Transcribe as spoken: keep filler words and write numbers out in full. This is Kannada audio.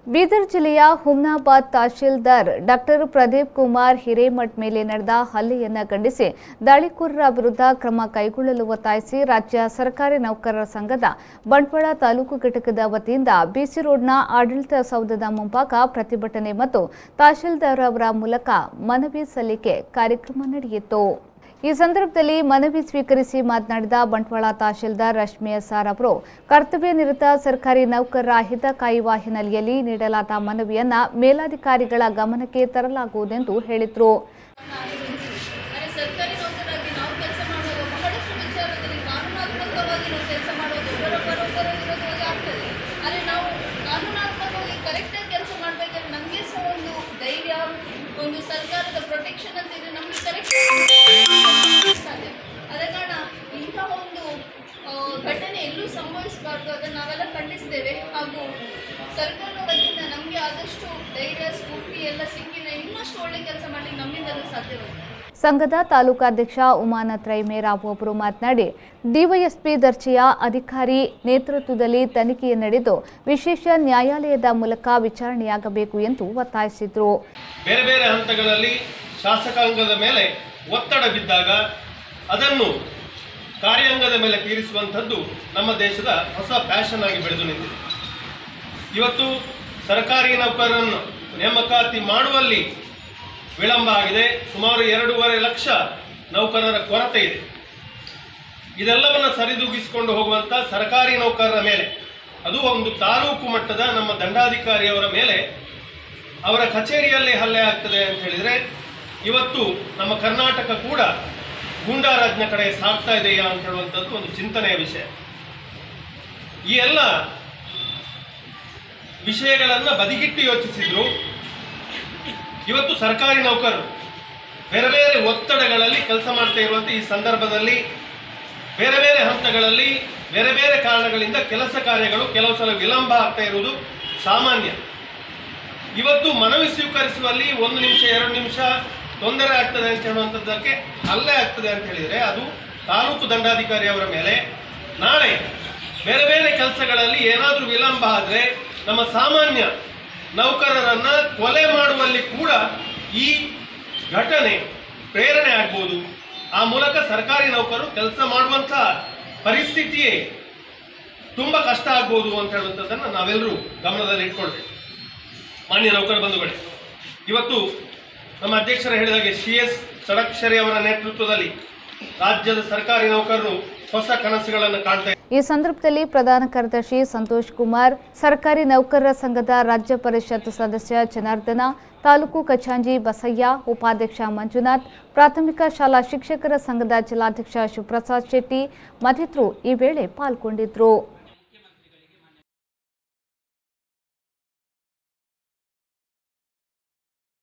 ಬೀದರ್ ಜಿಲ್ಲೆಯ ಹುಮ್ನಾಬಾದ್ ತಹಶೀಲ್ದಾರ್ ಡಾಕ್ಟರ್ ಪ್ರದೀಪ್ ಕುಮಾರ್ ಹಿರೇಮಠ್ ಮೇಲೆ ನಡೆದ ಹಲ್ಲೆಯನ್ನು ಖಂಡಿಸಿ ದಾಳಿಕೋರರ ವಿರುದ್ಧ ಕ್ರಮ ಕೈಗೊಳ್ಳಲು ಒತ್ತಾಯಿಸಿ ರಾಜ್ಯ ಸರ್ಕಾರಿ ನೌಕರರ ಸಂಘದ ಬಂಟ್ವಾಳ ತಾಲೂಕು ಘಟಕದ ವತಿಯಿಂದ ಬಿಸಿ ರೋಡ್ನ ಆಡಳಿತ ಸೌಧದ ಮುಂಭಾಗ ಪ್ರತಿಭಟನೆ ಮತ್ತು ತಹಶೀಲ್ದಾರ್ ಅವರ ಮೂಲಕ ಮನವಿ ಸಲ್ಲಿಕೆ ಕಾರ್ಯಕ್ರಮ ನಡೆಯಿತು। ಈ ಸಂದರ್ಭದಲ್ಲಿ ಮನವಿ ಸ್ವೀಕರಿಸಿ ಮಾತನಾಡಿದ ಬಂಟ್ವಾಳ ತಹಶೀಲ್ದಾರ್ ರಶ್ಮಿ ಎಸ್ಆರ್ ಅವರು ಕರ್ತವ್ಯ ನಿರತ ಸರ್ಕಾರಿ ನೌಕರರ ಹಿತ ಕಾಯುವ ಹಿನ್ನೆಲೆಯಲ್ಲಿ ನೀಡಲಾದ ಮನವಿಯನ್ನ ಮೇಲಾಧಿಕಾರಿಗಳ ಗಮನಕ್ಕೆ ತರಲಾಗುವುದೆಂದು ಹೇಳಿದರು। ಒಂದು ಸರ್ಕಾರದ ಪ್ರೊಟೆಕ್ಷನ್ ಅಂತ ಇದೆ ನಮಗೆ ಕರೆಕ್ಟ್ ಸಾಧ್ಯ ಅದ ಕಾರಣ ಇಂತಹ ಒಂದು ಘಟನೆ ಎಲ್ಲೂ ಸಂಭವಿಸಬಾರ್ದು ಅದನ್ನು ನಾವೆಲ್ಲ ಖಂಡಿಸ್ತೇವೆ ಹಾಗೂ ಸರ್ಕಾರದ ವತಿಯಿಂದ ನಮಗೆ ಆದಷ್ಟು ಧೈರ್ಯ ಸ್ಫೂರ್ತಿ ಎಲ್ಲ ಸಿಕ್ಕಿದ್ರೆ ಇನ್ನಷ್ಟು ಒಳ್ಳೆ ಕೆಲಸ ಮಾಡಲಿಕ್ಕೆ ನಮ್ಮಿಂದಲೂ ಸಾಧ್ಯವಾಗುತ್ತೆ। ಸಂಘದ ತಾಲೂಕಾಧ್ಯಕ್ಷ ಉಮಾನಾಥ್ ರೈಮೇರಾವ್ ಅವರು ಮಾತನಾಡಿ ಡಿವೈಎಸ್ಪಿ ದರ್ಜೆಯ ಅಧಿಕಾರಿ ನೇತೃತ್ವದಲ್ಲಿ ತನಿಖೆ ನಡೆದು ವಿಶೇಷ ನ್ಯಾಯಾಲಯದ ಮೂಲಕ ವಿಚಾರಣೆಯಾಗಬೇಕು ಎಂದು ಒತ್ತಾಯಿಸಿದರು। ಬೇರೆ ಬೇರೆ ಹಂತಗಳಲ್ಲಿ ಶಾಸಕಾಂಗದ ಮೇಲೆ ಒತ್ತಡ ಬಿದ್ದಾಗ ಅದನ್ನು ಕಾರ್ಯಾಂಗದ ಮೇಲೆ ತೀರಿಸುವಂಥದ್ದು ನಮ್ಮ ದೇಶದ ಹೊಸ ಫ್ಯಾಷನ್ ಆಗಿ ಬೆಳೆದು ನಿಂತಿದೆ। ಇವತ್ತು ಸರ್ಕಾರಿ ನೌಕರರನ್ನು ನೇಮಕಾತಿ ಮಾಡುವಲ್ಲಿ ವಿಳಂಬ ಆಗಿದೆ। ಸುಮಾರು ಎರಡೂವರೆ ಲಕ್ಷ ನೌಕರರ ಕೊರತೆ ಇದೆ। ಇದೆಲ್ಲವನ್ನು ಸರಿದೂಗಿಸಿಕೊಂಡು ಹೋಗುವಂಥ ಸರ್ಕಾರಿ ನೌಕರರ ಮೇಲೆ, ಅದು ಒಂದು ತಾಲೂಕು ಮಟ್ಟದ ನಮ್ಮ ದಂಡಾಧಿಕಾರಿಯವರ ಮೇಲೆ ಅವರ ಕಚೇರಿಯಲ್ಲಿ ಹಲ್ಲೆ ಆಗ್ತದೆ ಅಂತ ಹೇಳಿದರೆ ಇವತ್ತು ನಮ್ಮ ಕರ್ನಾಟಕ ಕೂಡ ಗೂಂಡಾರಾಜ್ನ ಕಡೆ ಸಾಗ್ತಾ ಇದೆಯಾ ಅಂತ ಹೇಳುವಂಥದ್ದು ಒಂದು ಚಿಂತನೆಯ ವಿಷಯ। ಈ ಎಲ್ಲ ವಿಷಯಗಳನ್ನು ಬದಿಗಿಟ್ಟು ಯೋಚಿಸಿದ್ರು ಇವತ್ತು ಸರ್ಕಾರಿ ನೌಕರರು ಬೇರೆ ಬೇರೆ ಒತ್ತಡಗಳಲ್ಲಿ ಕೆಲಸ ಮಾಡ್ತಾ ಇರುವಂಥ ಈ ಸಂದರ್ಭದಲ್ಲಿ ಬೇರೆ ಬೇರೆ ಹಂತಗಳಲ್ಲಿ ಬೇರೆ ಬೇರೆ ಕಾರಣಗಳಿಂದ ಕೆಲಸ ಕಾರ್ಯಗಳು ಕೆಲವು ಸಲ ವಿಳಂಬ ಆಗ್ತಾ ಇರುವುದು ಸಾಮಾನ್ಯ। ಇವತ್ತು ಮನವಿ ಸ್ವೀಕರಿಸುವಲ್ಲಿ ಒಂದು ನಿಮಿಷ ಎರಡು ನಿಮಿಷ ತೊಂದರೆ ಆಗ್ತದೆ ಅಂತ ಹೇಳುವಂಥದ್ದಕ್ಕೆ ಹಲ್ಲೆ ಆಗ್ತದೆ ಅಂತ ಹೇಳಿದರೆ ಅದು ತಾಲೂಕು ದಂಡಾಧಿಕಾರಿ ಅವರ ಮೇಲೆ। ನಾಳೆ ಬೇರೆ ಬೇರೆ ಕೆಲಸಗಳಲ್ಲಿ ಏನಾದರೂ ವಿಳಂಬ ಆದರೆ ನಮ್ಮ ಸಾಮಾನ್ಯ ನೌಕರರನ್ನು ಕೊಲೆ ಮಾಡುವಲ್ಲಿ ಕೂಡ ಈ ಘಟನೆ ಪ್ರೇರಣೆ ಆಗ್ಬೋದು। ಆ ಮೂಲಕ ಸರ್ಕಾರಿ ನೌಕರರು ಕೆಲಸ ಮಾಡುವಂಥ ಪರಿಸ್ಥಿತಿಯೇ ತುಂಬ ಕಷ್ಟ ಆಗ್ಬೋದು ಅಂತ ಹೇಳುವಂಥದ್ದನ್ನು ನಾವೆಲ್ಲರೂ ಗಮನದಲ್ಲಿ ಇಟ್ಕೊಳ್ಬೇಕು। ಮಾನ್ಯ ನೌಕರ ಬಂಧುಗಳೇ, ಇವತ್ತು ನಮ್ಮ ಅಧ್ಯಕ್ಷರು ಹೇಳಿದಾಗೆ ಸಿ ಎಸ್ ಷಡಕ್ಷರಿ ಅವರ ನೇತೃತ್ವದಲ್ಲಿ ರಾಜ್ಯದ ಸರ್ಕಾರಿ ನೌಕರರು ಹೊಸ ಕನಸುಗಳನ್ನು ಕಾಣ್ತಾ ಇದ್ದಾರೆ। ಈ ಸಂದರ್ಭದಲ್ಲಿ ಪ್ರಧಾನ ಕಾರ್ಯದರ್ಶಿ ಸಂತೋಷ್ ಕುಮಾರ್, ಸರ್ಕಾರಿ ನೌಕರರ ಸಂಘದ ರಾಜ್ಯ ಪರಿಷತ್ ಸದಸ್ಯ ಜನಾರ್ದನ, ತಾಲೂಕು ಖಜಾಂಚಿ ಬಸಯ್ಯ, ಉಪಾಧ್ಯಕ್ಷ ಮಂಜುನಾಥ್, ಪ್ರಾಥಮಿಕ ಶಾಲಾ ಶಿಕ್ಷಕರ ಸಂಘದ ಜಿಲ್ಲಾಧ್ಯಕ್ಷ ಶಿವಪ್ರಸಾದ್ ಶೆಟ್ಟಿ ಮತ್ತಿತರರು ಈ ವೇಳೆ ಪಾಲ್ಗೊಂಡಿದ್ದರು।